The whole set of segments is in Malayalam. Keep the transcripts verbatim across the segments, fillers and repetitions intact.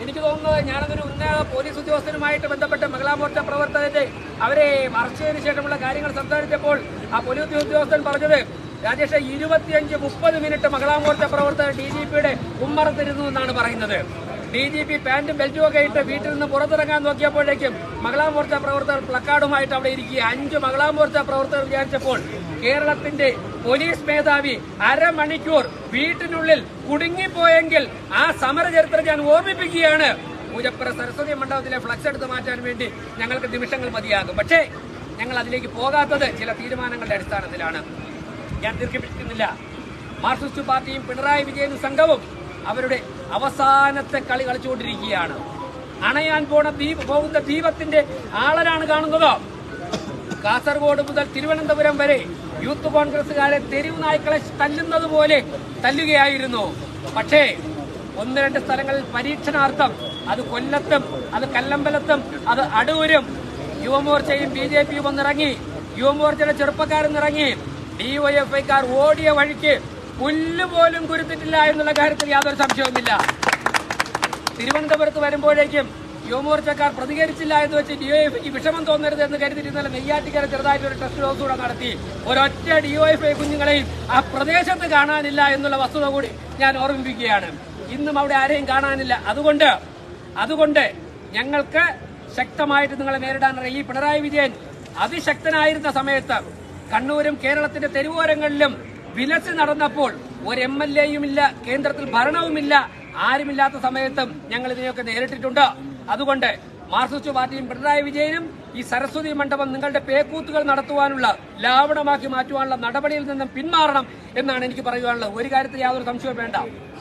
എനിക്ക് തോന്നുന്നത് ഞാനതൊരു ഉന്നത പോലീസ് ഉദ്യോഗസ്ഥനുമായിട്ട് ബന്ധപ്പെട്ട് മഹിളാ മോർച്ച പ്രവർത്തകരുടെ അവരെ അറസ്റ്റ് ചെയ്തതിനു ശേഷമുള്ള കാര്യങ്ങൾ സംസാരിച്ചപ്പോൾ ആ പോലീസ് ഉദ്യോഗസ്ഥൻ പറഞ്ഞത്, രാജേഷ്, ഇരുപത്തിയഞ്ച് മുപ്പത് മിനിറ്റ് മഹിളാ മോർച്ച പ്രവർത്തകർ ഡി ജി പിയുടെ ഉമ്മറത്തിരുന്നു എന്നാണ് പറയുന്നത്. ഡി ജി പി പാന്റും ബെൽറ്റും ഒക്കെ ഇട്ട് വീട്ടിൽ നിന്ന് പുറത്തിറങ്ങാൻ നോക്കിയപ്പോഴേക്കും മഹിളാ മോർച്ച പ്രവർത്തകർ പ്ലക്കാർഡുമായിട്ട് അവിടെ ഇരിക്കുക. അഞ്ച് മഹിളാ മോർച്ച പ്രവർത്തകർ വിചാരിച്ചപ്പോൾ കേരളത്തിന്റെ പോലീസ് മേധാവി അരമണിക്കൂർ വീട്ടിനുള്ളിൽ കുടുങ്ങിപ്പോയെങ്കിൽ ആ സമര ചരിത്രം ഞാൻ ഓർമ്മിപ്പിക്കുകയാണ്. പൂജപ്പുര സരസ്വതി മണ്ഡപത്തിലെ ഫ്ലക്സ് എടുത്ത് മാറ്റാൻ വേണ്ടി ഞങ്ങൾക്ക് നിമിഷങ്ങൾ മതിയാകും. പക്ഷേ ഞങ്ങൾ അതിലേക്ക് പോകാത്തത് ചില തീരുമാനങ്ങളുടെ അടിസ്ഥാനത്തിലാണ്. ഞാൻ ദീർഘിപ്പിക്കുന്നില്ല. മാർക്സിസ്റ്റ് പാർട്ടിയും പിണറായി വിജയനും സംഘവും അവരുടെ അവസാനത്തെ കളി കളിച്ചുകൊണ്ടിരിക്കുകയാണ്. അണയാൻ പോണ ദീപ് പോകുന്ന ദീപത്തിന്റെ ആളനാണ് കാണുന്നത്. കാസർഗോഡ് മുതൽ തിരുവനന്തപുരം വരെ യൂത്ത് കോൺഗ്രസുകാരെ തെരുവ് നായ്ക്കളെ തല്ലുന്നത് പോലെ തല്ലുകയായിരുന്നു. പക്ഷേ ഒന്ന് രണ്ട് സ്ഥലങ്ങളിൽ പരീക്ഷണാർത്ഥം, അത് കൊല്ലത്തും അത് കല്ലമ്പലത്തും അത് അടൂരും യുവമോർച്ചയും ബി ജെ പിയും ഒന്നിറങ്ങി. യുവമോർച്ചയുടെ ചെറുപ്പക്കാരെന്നിറങ്ങി. ഡിവൈഎഫ്ഐക്കാർ ഓടിയ വഴിക്ക് പുല്ലുപോലും കുരുത്തിട്ടില്ല എന്നുള്ള കാര്യത്തിൽ യാതൊരു സംശയവുമില്ല. തിരുവനന്തപുരത്ത് വരുമ്പോഴേക്കും യുവമോർച്ചക്കാർ പ്രതികരിച്ചില്ല എന്ന് വെച്ച് ഡിവൈഎഫ്ഐക്ക് വിഷമം തോന്നരുത് എന്ന് കരുതിയിരുന്ന നെയ്യാറ്റിക്കര ചെറുതായിട്ട് ഒരു ടെസ്റ്റ് ഡോസ് കൂടെ നടത്തി. ഒരൊറ്റ ഡിവൈഎഫ്ഐ കുഞ്ഞുങ്ങളെയും ആ പ്രദേശത്ത് കാണാനില്ല എന്നുള്ള വസ്തുത കൂടി ഞാൻ ഓർമ്മിപ്പിക്കുകയാണ്. ഇന്നും അവിടെ ആരെയും കാണാനില്ല. അതുകൊണ്ട് അതുകൊണ്ട് ഞങ്ങൾക്ക് ശക്തമായിട്ട് നിങ്ങളെ നേരിടാനുള്ള ഈ പിണറായി വിജയൻ അതിശക്തനായിരുന്ന സമയത്ത് കണ്ണൂരും കേരളത്തിന്റെ തെരുവോരങ്ങളിലും വിലസി നടന്നപ്പോൾ ഒരു എം എൽ എയും ഇല്ല, കേന്ദ്രത്തിൽ ഭരണവുമില്ല, ആരുമില്ലാത്ത സമയത്തും ഞങ്ങൾ ഇതിനെയൊക്കെ നേരിട്ടിട്ടുണ്ട്. അതുകൊണ്ട് മാർക്സിസ്റ്റ് പാർട്ടിയും പിണറായി വിജയനും ഈ സരസ്വതി മണ്ഡപം നിങ്ങളുടെ പേക്കൂത്തുകൾ നടത്തുവാനുള്ള, ലാവണമാക്കി മാറ്റുവാനുള്ള നടപടിയിൽ നിന്നും പിന്മാറണം എന്നാണ് എനിക്ക് പറയുവാനുള്ളത്. ഒരു കാര്യത്തിൽ യാതൊരു സംശയവും വേണ്ട.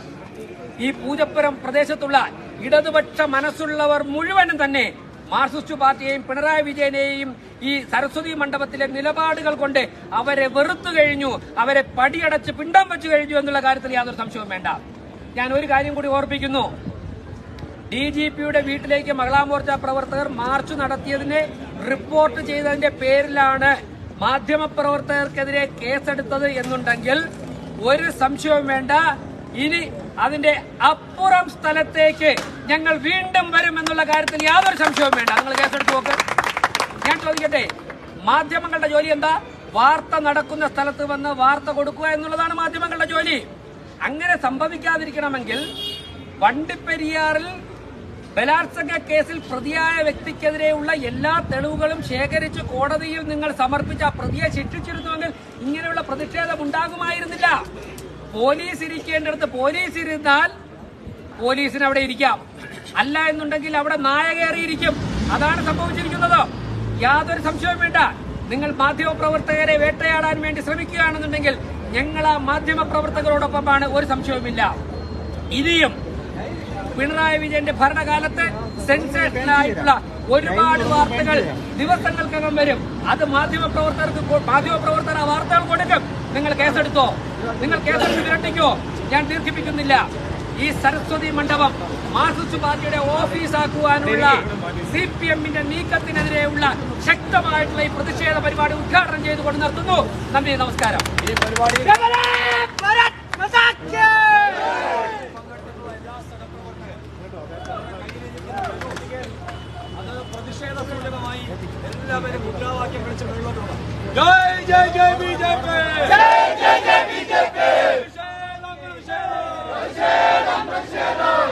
ഈ പൂജപ്പുരം പ്രദേശത്തുള്ള ഇടതുപക്ഷ മനസ്സുള്ളവർ മുഴുവനും തന്നെ മാർക്സിസ്റ്റ് പാർട്ടിയെയും പിണറായി വിജയനെയും ഈ സരസ്വതി മണ്ഡപത്തിലെ നിലപാടുകൾ കൊണ്ട് അവരെ വെറുത്തു കഴിഞ്ഞു, അവരെ പടിയടച്ച് പിണ്ടം വെച്ചു കഴിഞ്ഞു എന്നുള്ള കാര്യത്തിൽ യാതൊരു സംശയവും വേണ്ട. ഞാൻ ഒരു കാര്യം കൂടി ഓർപ്പിക്കുന്നു. ഡി ജി പിയുടെ വീട്ടിലേക്ക് മഹിളാ മോർച്ച പ്രവർത്തകർ മാർച്ച് നടത്തിയതിനെ റിപ്പോർട്ട് ചെയ്തതിന്റെ പേരിലാണ് മാധ്യമപ്രവർത്തകർക്കെതിരെ കേസെടുത്തത് എന്നുണ്ടെങ്കിൽ ഒരു സംശയവും വേണ്ട, ഇനി അതിന്റെ അപ്പുറം സ്ഥലത്തേക്ക് ഞങ്ങൾ വീണ്ടും വരും എന്നുള്ള കാര്യത്തിൽ യാതൊരു സംശയവും വേണ്ട. നിങ്ങൾ കേസെടുത്ത് നോക്ക്. ഞാൻ ചോദിക്കട്ടെ, മാധ്യമങ്ങളുടെ ജോലി എന്താ? വാർത്ത നടക്കുന്ന സ്ഥലത്ത് വന്ന് വാർത്ത കൊടുക്കുക എന്നുള്ളതാണ് മാധ്യമങ്ങളുടെ ജോലി. അങ്ങനെ സംഭവിക്കാതിരിക്കണമെങ്കിൽ വണ്ടിപ്പെരിയാറിൽ ബലാത്സംഗ കേസിൽ പ്രതിയായ വ്യക്തിക്കെതിരെയുള്ള എല്ലാ തെളിവുകളും ശേഖരിച്ച് കോടതിയിൽ നിങ്ങൾ സമർപ്പിച്ച ആ പ്രതിയെ ശിക്ഷിച്ചിരുന്നുവെങ്കിൽ ഇങ്ങനെയുള്ള പ്രതിഷേധം ഉണ്ടാകുമായിരുന്നില്ല. പോലീസ് ഇരിക്കേണ്ടടുത്ത് പോലീസ് ഇരുന്നാൽ പോലീസിന് അവിടെ ഇരിക്കാം, അല്ല എന്നുണ്ടെങ്കിൽ അവിടെ നായ കയറിയിരിക്കും. അതാണ് സംഭവിച്ചിരിക്കുന്നത്. യാതൊരു സംശയവും വേണ്ട. നിങ്ങൾ മാധ്യമപ്രവർത്തകരെ വേട്ടയാടാൻ വേണ്ടി ശ്രമിക്കുകയാണെന്നുണ്ടെങ്കിൽ ഞങ്ങൾ ആ മാധ്യമപ്രവർത്തകരോടൊപ്പമാണ്, ഒരു സംശയവുമില്ല. ഇനിയും പിണറായി വിജയന്റെ ഭരണകാലത്ത് സെൻസേഷനായിട്ടുള്ള ഒരുപാട് വാർത്തകൾ ദിവസങ്ങൾക്കകം വരും. അത് മാധ്യമപ്രവർത്തകർക്ക് മാധ്യമപ്രവർത്തകർ ആ വാർത്തകൾ കൊടുക്കും. നിങ്ങൾ കേസെടുത്തോ, നിങ്ങൾ കേസെടുത്ത് വിരട്ടിക്കോ. ഞാൻ ദീർഘിപ്പിക്കുന്നില്ല. ഈ സരസ്വതി മണ്ഡപം മാർക്സിസ്റ്റ് പാർട്ടിയുടെ ഓഫീസാക്കുവാനുള്ള സി പി എമ്മിന്റെ നീക്കത്തിനെതിരെയുള്ള ശക്തമായിട്ടുള്ള ഈ പ്രതിഷേധ പരിപാടി ഉദ്ഘാടനം ചെയ്തുകൊണ്ട് നിർത്തുന്നു. നന്ദി, നമസ്കാരം. ഈ പരിപാടി അത് പ്രതിഷേധ സൂചകമായി എല്ലാവരും മുദ്രാവാക്യം വിളിച്ച് മുന്നോട്ടുള്ള ജയ് ജയ് ജയ് ബി ജെ പി, ജയ് ജയ് ജയ് ബി ജെ പി, പ്രതിഷേധം പ്രതിഷേധം പ്രതിഷേധം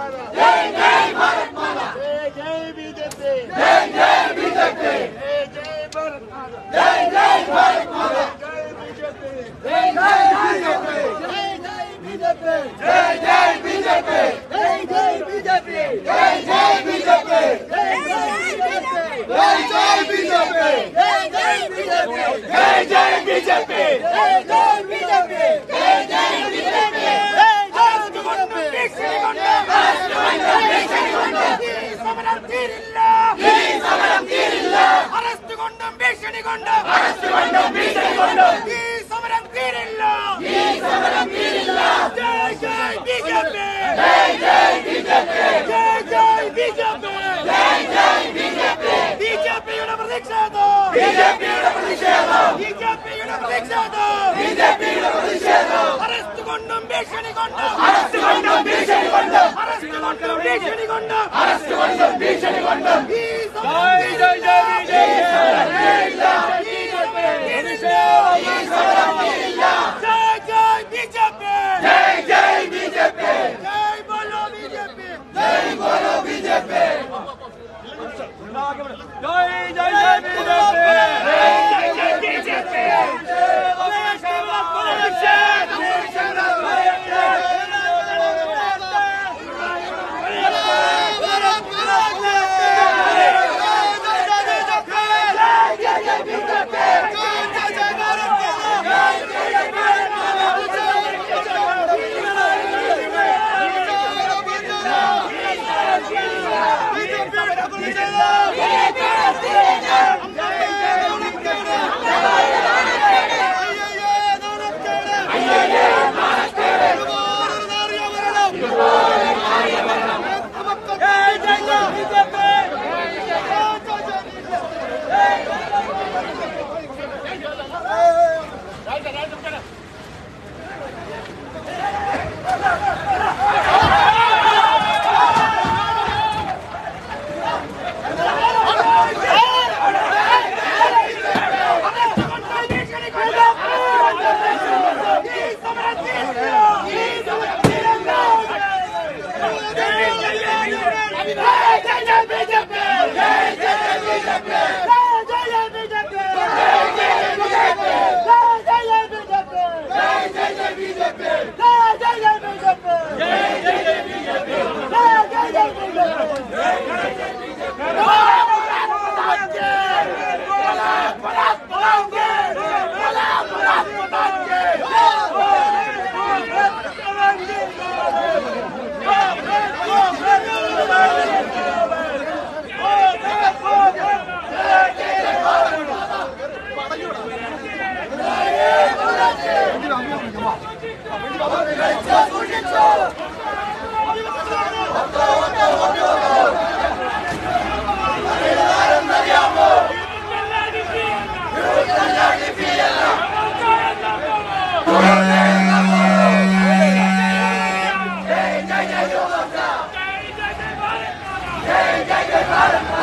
Jai Jai Bharat